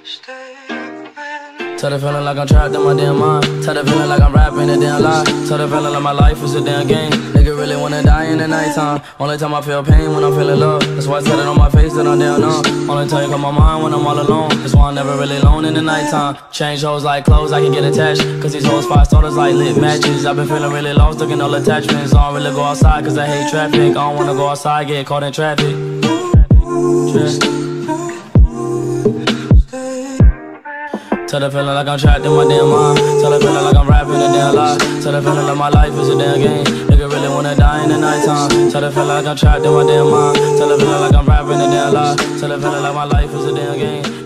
Tell the feeling like I'm trapped in my damn mind. Tell the feeling like I'm rapping a damn lie. Tell the feeling like my life is a damn game. Nigga really wanna die in the nighttime. Only time I feel pain when I'm feeling love. That's why I tell it on my face that I'm down numb. Only time you come my mind when I'm all alone. That's why I'm never really alone in the nighttime. Change hoes like clothes, I can get attached. Cause these hoes five starters like lit matches. I've been feeling really lost, looking all attachments. I don't really go outside cause I hate traffic. I don't wanna go outside, get caught in traffic. Tell the feeling like I'm trapped in my damn mind. Tell the feeling like I'm rapping a damn lie. Tell the feeling like my life is a damn game. Nigga really wanna die in the nighttime. Tell the feeling like I'm trapped in my damn mind. Tell the feeling like I'm rapping a damn lie. Tell the feeling like my life is a damn game.